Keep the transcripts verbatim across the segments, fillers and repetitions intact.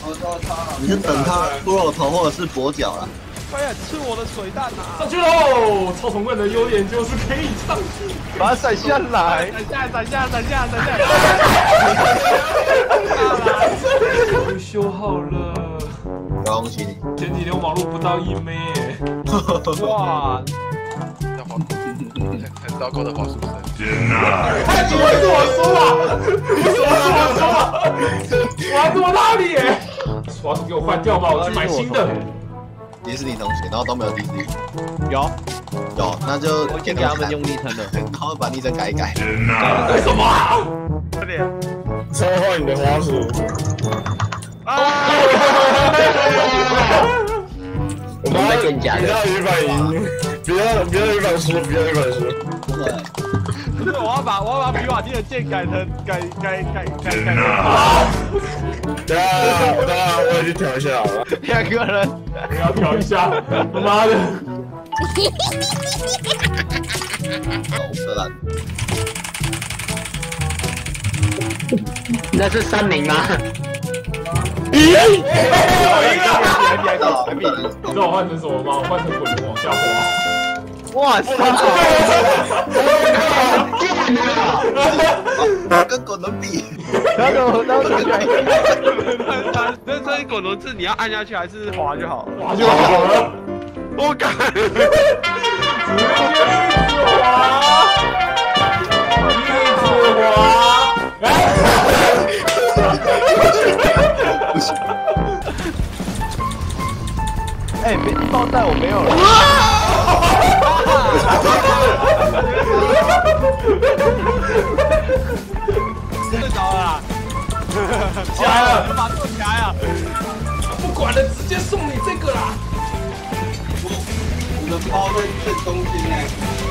你是等他骷髅头或者是跛脚啦。 快点吃我的水弹啊！ 上去喽！超重棍的优点就是可以上去， 把它闪下来， 闪下，闪下，闪下，闪下！ 终于修好了。 恭喜你！ 前几天我网络不到一妹， 哇！ 在滑，很糟糕的滑鼠声。 天哪！哎，怎么会是我输啊？为什么是我输啊？我还这么大力耶！滑鼠给我换掉吧，我去买新的。 迪士尼同学，然后都没有迪士尼。 有有，那就我先给他们用昵称的， 然后把昵称改一改。 天哪！为什么啊？ 快点！ 召唤你的滑鼠。 啊！ 我们要不要鱼反赢？不要不要鱼反输，不要鱼反输。 对。 不是，我要把我要把皮瓦蒂的剑改成改改改改改。 对啊，我当然我也去调一下好了。 两个人， 我要调一下，他妈的！ 好色烂。 那是三名吗？ 咦？ 还比还比还比， 你知道我换成什么吗？我换成滚轮往下滑。 哇塞！ 他跟滚轮比， 然后然后转起来， 它这这滚轮是你要按下去还是滑就好了？ 滑就好了。 我改。 直接一直滑，一直滑。 哎，别爆弹我没有了。 睡着了啦！ 起来了， 把它做起来啊！ 不管了，直接送你这个啦。 我的包在正中间呢。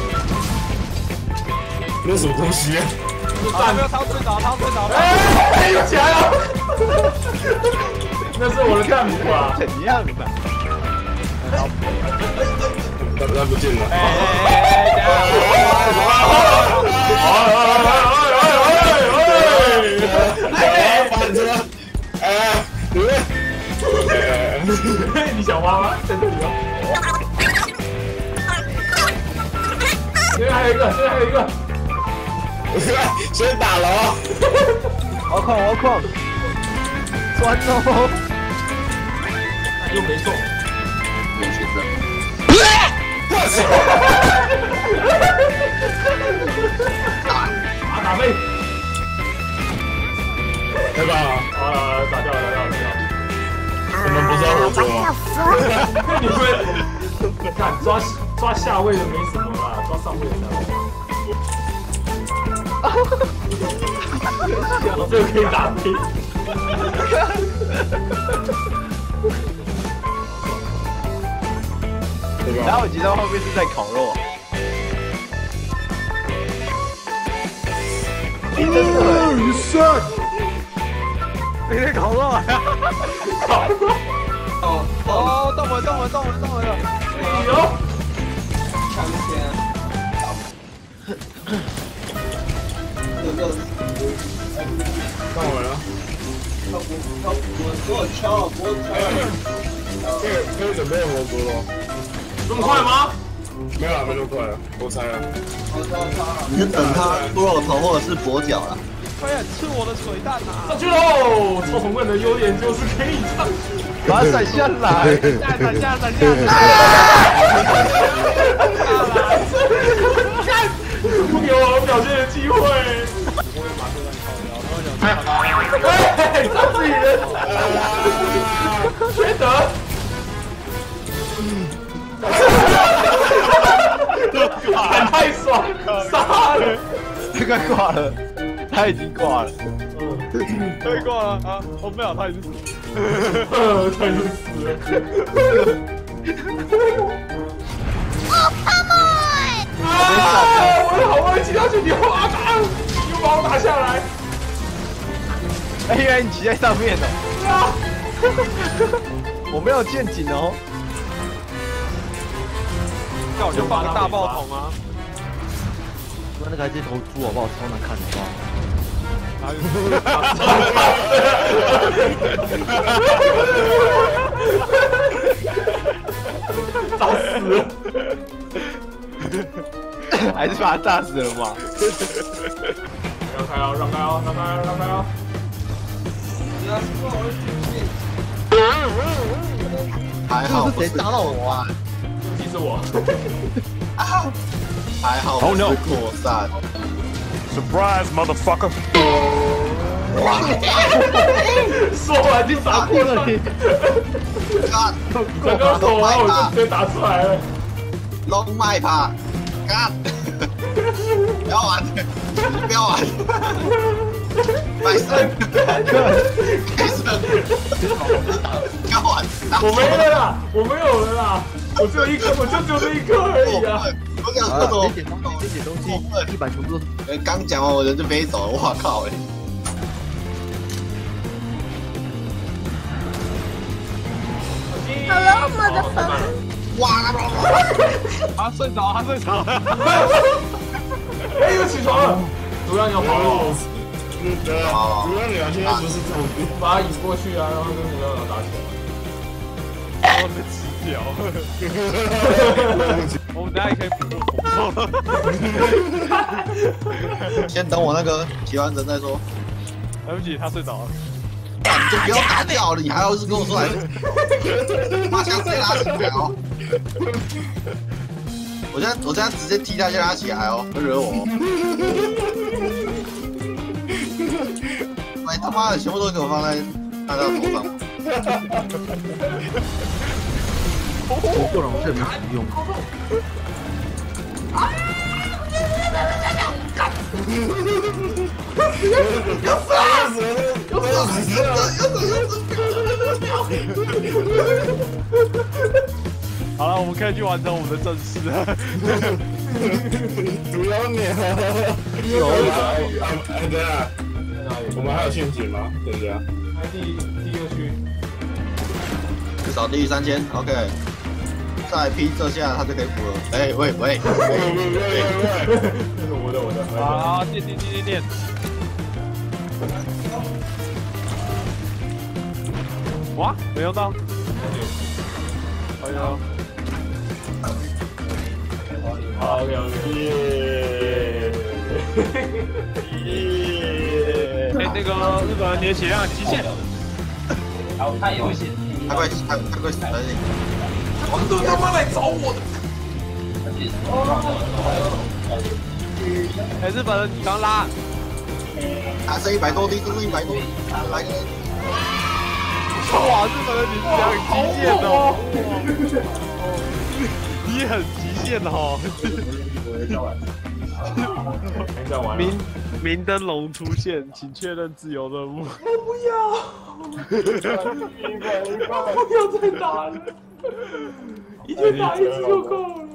那什么东西啊？ 啊，没有，他睡着，他睡着了。 哎，又起来了！那是我的干部啊！ 怎样的？ 他他不见了。 哎哎哎，反着！哎，你们， 你想挖吗？在这里哦。这边还有一个，这边还有一个。 先打了哦！ 我要矿，我要矿，钻哦！ 又没中。 有选择。 我操！ 打打飞！ 太棒了！ 啊，打掉了，打掉了，打掉了。 我们不是要合作吗？ 你们看抓抓下位的没什么啦，抓上位的才好玩。这个可以打飞。 然后我记得后面是在烤肉。真的， 你帅！ 你在烤肉啊？ 烤肉！ 哦哦，动了，动了，动了，动了！ 哎呦！ 枪先。这个。 看我了。 他不，他我我敲，我敲。 可以可以准备蘑菇了。 这么快吗？ 没有了，没那么快了，我猜了。 你是等他骷髅头或者是跛脚啦。 快点吃我的水弹啊！ 上去喽！超重棍的优点就是可以上去， 把它闪下来， 闪下，闪下，闪下！ 不给我表现的机会。喂，杀自己人！缺德！太爽，杀了！ 这个挂了，他已经挂了， 可以挂了啊！哦，没有，他已经死了。 呃，他已经死了。啊！我的好不容易骑到去，你哗打，又把我打下来。 哎，原来你骑在上面哦。 啊！ 我没有陷阱哦。 那我就放个大爆筒啊！ 那个还是头猪好不好？超难看好不好？ 把他炸死了嘛？ 让开哦，让开哦，让开哦，让开哦。 还好这是谁打到我啊？ 其实我。 还好不是扩散。 Surprise, motherfucker！ 说完就打过了， 干， 刚刚说完我就直接打出来了。 龙脉吧，干！不要玩，不要玩！白胜，开胜，不要玩！ 我没了啦，我没有了啦，我只有一颗，我就只有这一颗而已啊！ 我想说什么？ 捡东西，捡东西，地板全部都。 呃，刚讲完我人就飞走了，我靠！哎。 Hello, motherfucker！ 哇！ 他睡着，他睡着了。 哎，又起床了！主要你要跑了。 对啊，主要你现在不是这种， 把他引过去啊，然后跟主要打起来。 我被吃掉。我们等下也可以补。 先等我那个提完人再说。 对不起，他睡着了。 你就不要打掉了，你还要是跟我说来，妈枪直接拉起来哦！我现在我现在直接踢他，先拉起来哦，不惹我。哎他妈的，全部都给我放在大家头上。 我不能这没使用。 要死要死要死要死要死！ 好了，我们可以去完成我们的正事了。 主要你有哎对啊，我们还有陷阱吗？对不对啊？ 第第二区， 至少低于三千 ，OK。再劈这下，他就可以补了。哎喂喂喂喂喂！ 这是我的我的。 好，电电电电电。哇，没有到。哎呦。 好 ，OK OK。耶！ 耶！哎，那个日本人，你的血量极限。 好，太危险。 太快太太快死了你！ 王都他妈来找我的！ 哎，日本人，你刚拉， 还剩一百多滴，剩一百多，来个！ 哇，日本人你是很极限的哦，你很极限的哦。明明灯笼出现，请确认自由任务。 我不要！不要再打了。一天打一次就够了。